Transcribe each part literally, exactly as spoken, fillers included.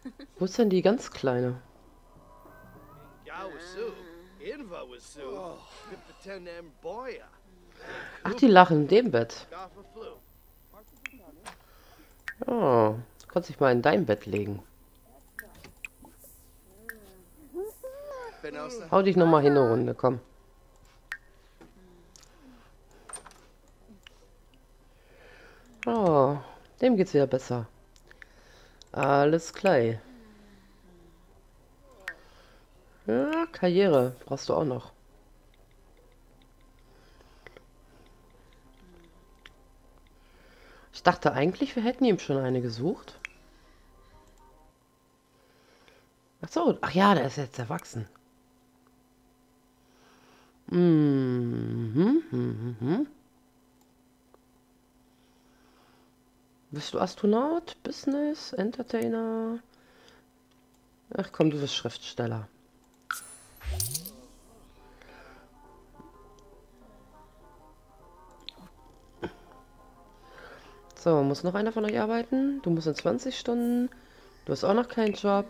Wo ist denn die ganz kleine? Ach, die lachen in dem Bett. Oh, du kannst dich mal in dein Bett legen. Hau dich nochmal hin eine Runde, komm. Oh, dem geht's wieder besser. Alles klar. Ja, Karriere brauchst du auch noch. Ich dachte eigentlich, wir hätten ihm schon eine gesucht. Ach so, ach ja, der ist jetzt erwachsen. Mhm, mhm, mhm. Bist du Astronaut, Business, Entertainer? Ach komm, du bist Schriftsteller. So, muss noch einer von euch arbeiten? Du musst in zwanzig Stunden. Du hast auch noch keinen Job.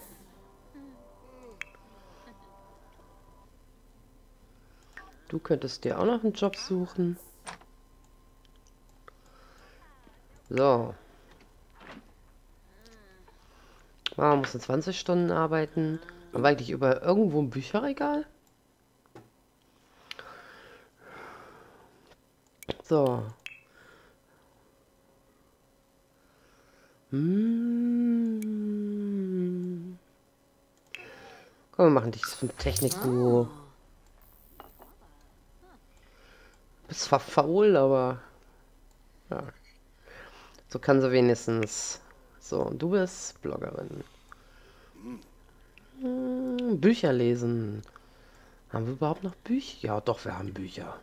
Du könntest dir auch noch einen Job suchen. So. Man muss in zwanzig Stunden arbeiten. Haben wir eigentlich über irgendwo ein Bücherregal? So. Hm. Komm, wir machen dich zum Technikguru. Bist zwar faul, aber ja. So kann sie wenigstens. So, und du bist Bloggerin. Hm, Bücher lesen. Haben wir überhaupt noch Bücher? Ja, doch, wir haben Bücher.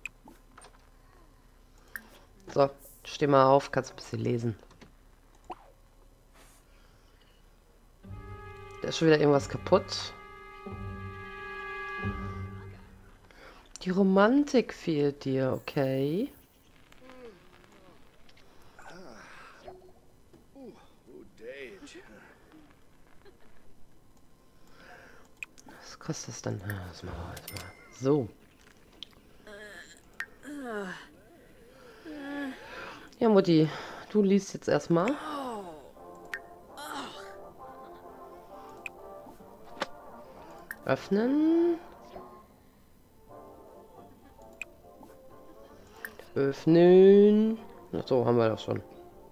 So, steh mal auf, kannst ein bisschen lesen. Da ist schon wieder irgendwas kaputt. Die Romantik fehlt dir, okay. Was kostet das denn? Ja, das machen wir jetzt mal. So. Ja, Mutti, du liest jetzt erstmal. Öffnen. Öffnen. Ach so, haben wir das schon.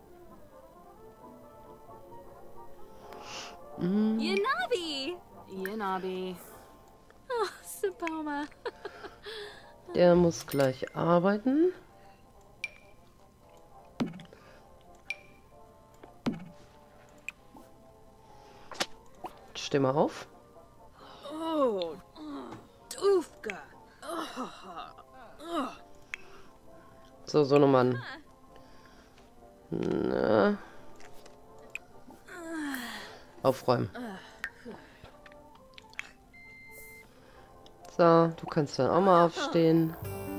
Mm. Yanabi! Yanabi. Oh, Saboma. Der muss gleich arbeiten. Steh mal auf. Oh, Dufka. So, so Mann. Na. Aufräumen. So, du kannst dann auch mal aufstehen.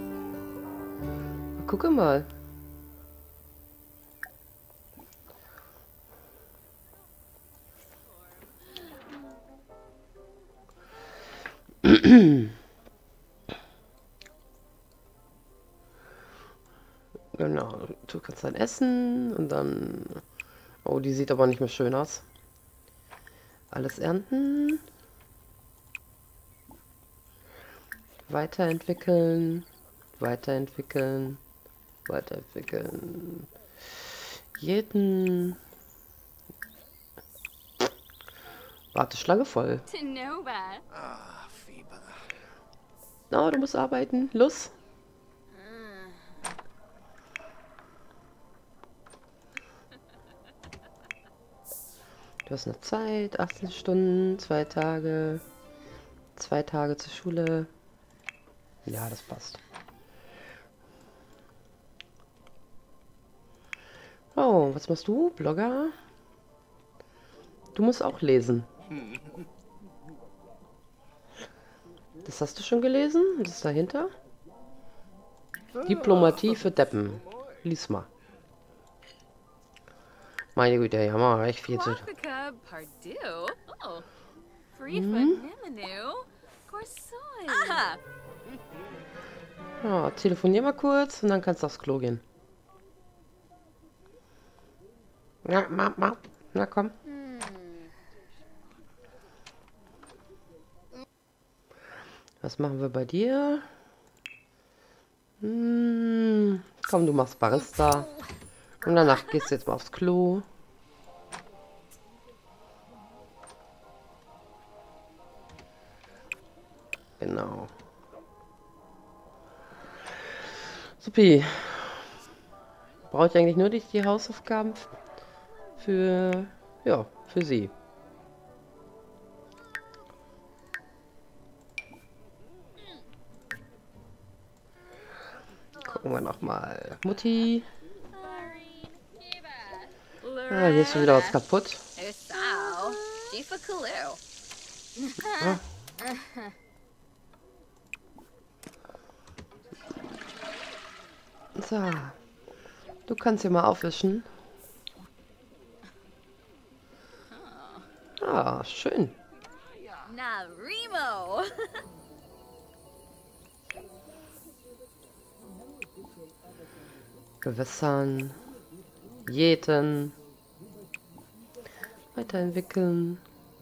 Gucke mal. Genau, du kannst dann essen und dann... Oh, die sieht aber nicht mehr schön aus. Alles ernten. Weiterentwickeln. Weiterentwickeln. Weiterentwickeln. Jeden... Warteschlange voll. Oh, du musst arbeiten. Los. Du hast noch Zeit. achtzehn Stunden, zwei Tage. Zwei Tage zur Schule. Ja, das passt. Oh, was machst du? Blogger? Du musst auch lesen. Das hast du schon gelesen? Was ist dahinter? Diplomatie für Deppen. Lies mal. Meine Güte, ja, mal echt viel zu tun. Wapaka Pardue. Oh. Free Mhm. Nimanu. Corsoy. Ah. Ja, telefonier mal kurz und dann kannst du aufs Klo gehen. Ja, ma, ma. Na komm. Was machen wir bei dir? Hm, komm, du machst Barista. Und danach gehst du jetzt mal aufs Klo. Genau. Supi. Brauche ich eigentlich nur die, die Hausaufgaben für, ja, für sie. Gucken wir noch mal. Mutti. Ah, hier ist schon wieder was kaputt. Ah. So. Du kannst hier mal aufwischen. Ah, schön. Na Remo. Bewässern. Jäten. Weiterentwickeln.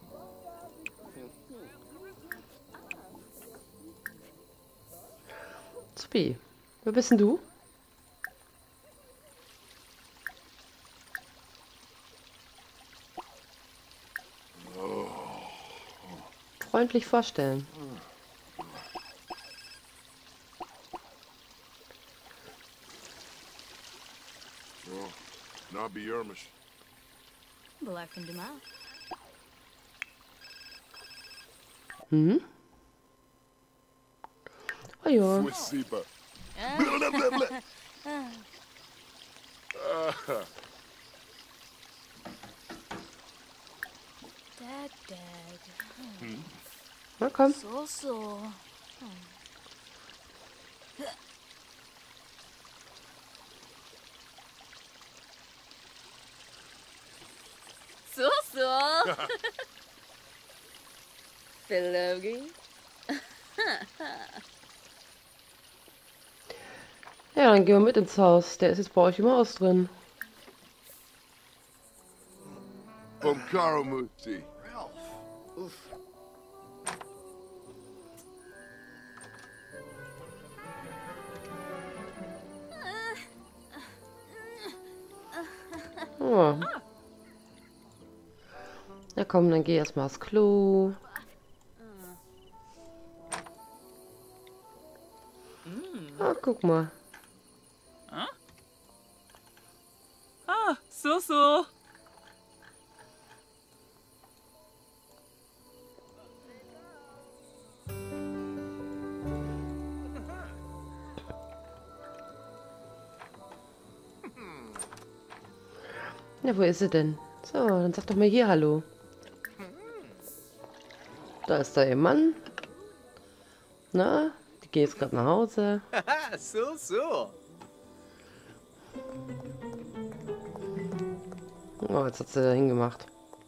Supi. Wer bist denn du? Freundlich vorstellen. Nabi Yermish. Black and Dumas. Mhm. Oh ja. Fusiba. Dad, Dad. Na komm. So, so. So, so. Philogi. Ja, dann gehen wir mit ins Haus. Der ist jetzt bei euch im Haus drin. Bomkaro Muti. Oh. Ja komm, dann geh erstmal aufs Klo. Ah, guck mal. Ah, so, so. Ja, wo ist sie denn? So, dann sag doch mal hier Hallo. Da ist da ihr Mann. Na, die geht jetzt gerade nach Hause. Haha, so, so. Oh, jetzt hat sie da hingemacht.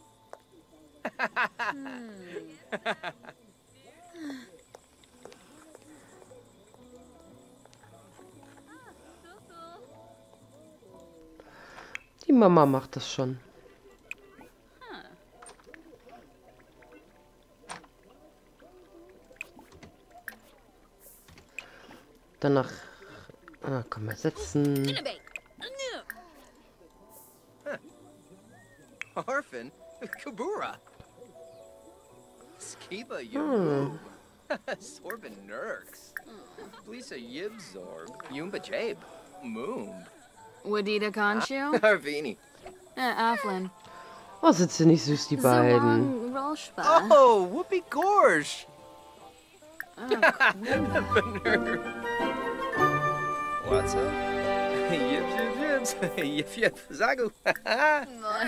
Die Mama macht das schon. Danach. Ah, komm mal setzen. Orphan? Kabura. Skiba, you Hmm. move. Sorbin Nurks. Lisa Yibzorb. Yumba Jabe. Moon. Wadida Conchu. Arvini. Uh, Aflin. Oh, sind sie nicht süß, die beiden. Zawang Rolshba. Oh, Whoopi Gorge. What's up? Yibs, yibs, yibs. Yip, yip, zagu. Ah.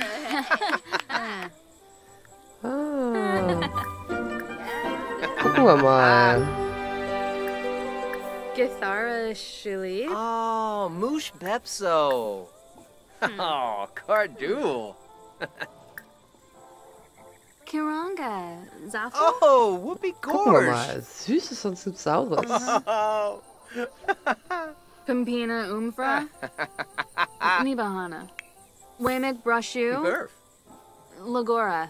Gucken wir mal. Githara Shili. Oh, Moosh Bepso. Oh, Cardul. Kiranga. Zafu? Oh, whoopee Gucken wir gorge. mal. Süßes und gibt's Saures. Oh. Pimpina Umfra? Nibahana. Wamek Brushu? Burf. Lagora.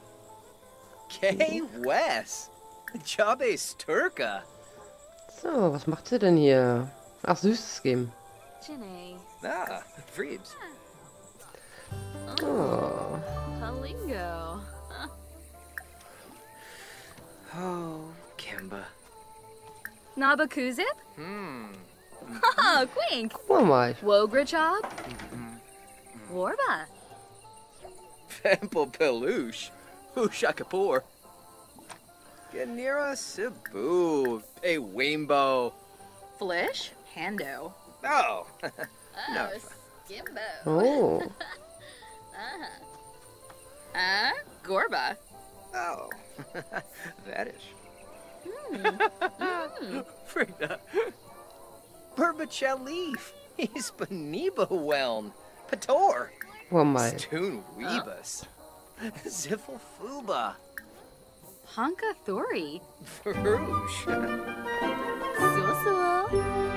K. Wes. Jabe Sturka. So, was macht sie denn hier? Ach, Süßes geben. Chine. Ah, Freebs. Oh. Kalingo. Oh, Kimba. Nabakuzip? Hmm. Ha, Quink. Gucken wir mal. Wogrichob? Warba. Pimple Peluche. Ushakapur. Ganira Cebu. Pay Wimbo. Flish? Hando. Oh. No. Skimbo. Oh. Uh, Gorba. Oh. That is. Frida. Burbachel Leaf. He's Beniba Weln. Pator. Gucken wir mal. Stoon Weebus. Ziffle Fuba. Honka Thori. Farouche. Susul.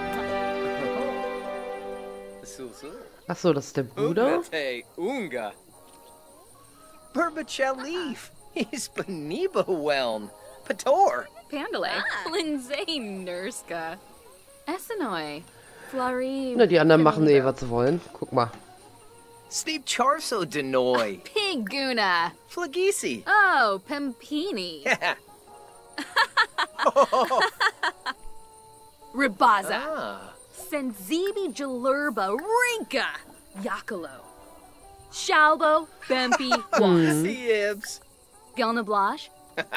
Susu. Ach so, das ist der Bruder. Ungate Unga. Burbachel Leaf. He's Beniba Weln. Pator. Pandale. Lindsay Nurska. Essenoi. Flari. Na, die anderen machen eh, was sie wollen. Guck mal. Steve Charso Denoy. Piguna. Flagisi. Oh, Pimpini. Ribaza. Ah. Senzibi Jalurba. Rinka. Yakalo. Shalbo. Bempi. Was. Siebs. Gelna Blash.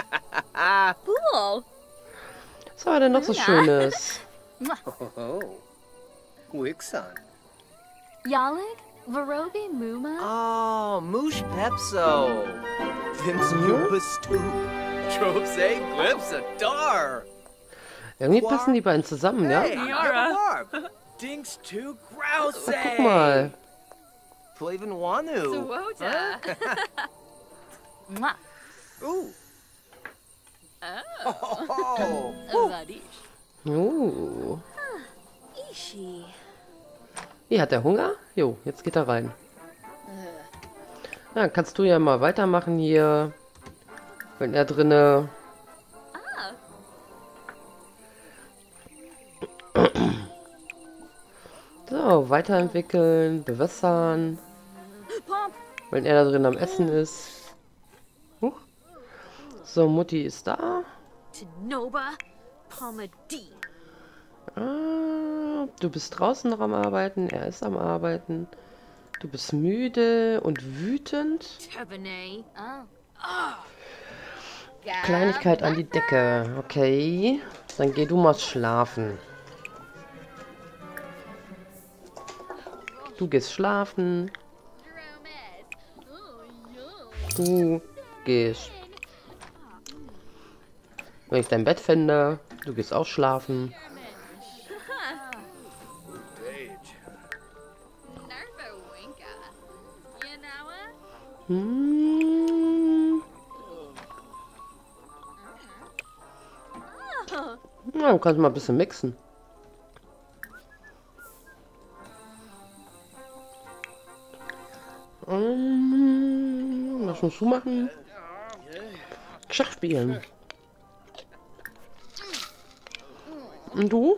Pool. Was war denn noch so Schönes? Oh. Wixon. Yalig. Varobi Muma. Oh, Moosh Pepso. Vims Lupus Stoop. Tropes A Glipsa Dar. Irgendwie passen die beiden zusammen, ja? Hey, Yara. Barb. Dinks to Grouse. Guck mal. Flavin Wanu. Suwota. Mwah. Ooh. Oh. Vadish. Oh. Ishi. Wie, hat er Hunger? Jo, jetzt geht er rein. Ja, dann kannst du ja mal weitermachen hier. Wenn er drinne... So, weiterentwickeln, bewässern. Pump. Wenn er da drin am Essen ist. Huch. So, Mutti ist da. Tinoba. Pomadi. Ah, du bist draußen noch am Arbeiten, er ist am Arbeiten. Du bist müde und wütend. Tebene. Oh. Kleinigkeit an die Decke. Okay. Dann geh du mal schlafen. Du gehst schlafen. Du gehst. Wenn ich dein Bett finde, du gehst auch schlafen. Hm. Ja, du kannst mal ein bisschen mixen. Hm, was musst du machen? Schach spielen. Und du?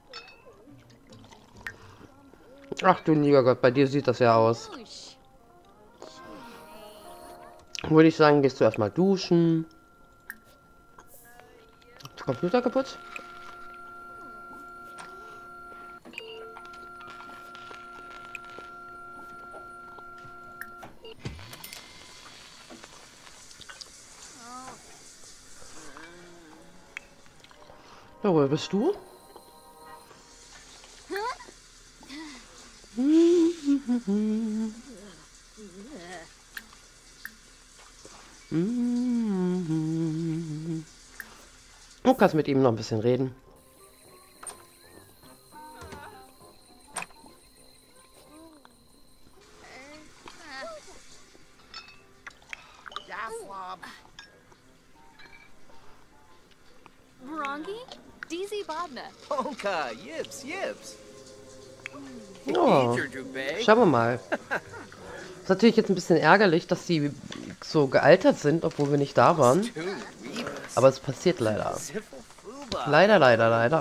Ach du lieber Gott, bei dir sieht das ja aus. Würde ich sagen, gehst du erstmal duschen. Ist der Computer kaputt? Ja, woher bist du? Du kannst mit ihm noch ein bisschen reden. Varangi? Dizzy Bodna. Ponka, yips, yips. Oh, schauen wir mal. Ist natürlich jetzt ein bisschen ärgerlich, dass die so gealtert sind, obwohl wir nicht da waren. Aber es passiert leider. Leider, leider, leider.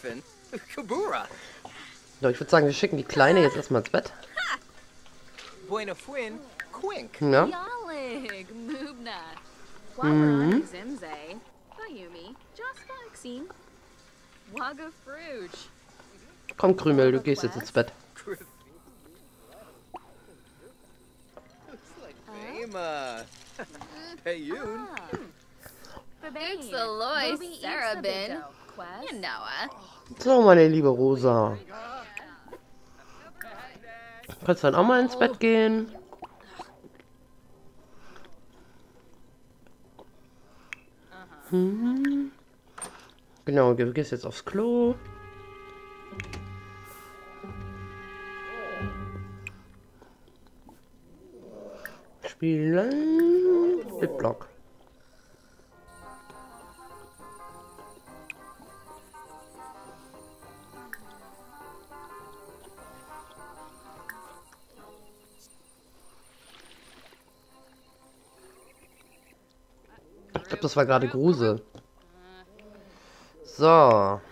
So, ich würde sagen, wir schicken die Kleine jetzt erstmal ins Bett. Ja. Yalig. Mubna. Wabarani Zimze. Bayumi. Jaspaxin. Waga Fruj. Komm, Krümel, du gehst jetzt ins Bett. Payun. Thanks Aloy, Sarabin. You know it. So, meine liebe Rosa. Kannst dann auch mal ins Bett gehen. Hm. Genau, du gehst jetzt aufs Klo. Spielen mit Block. Ich glaube, das war gerade Grusel. So.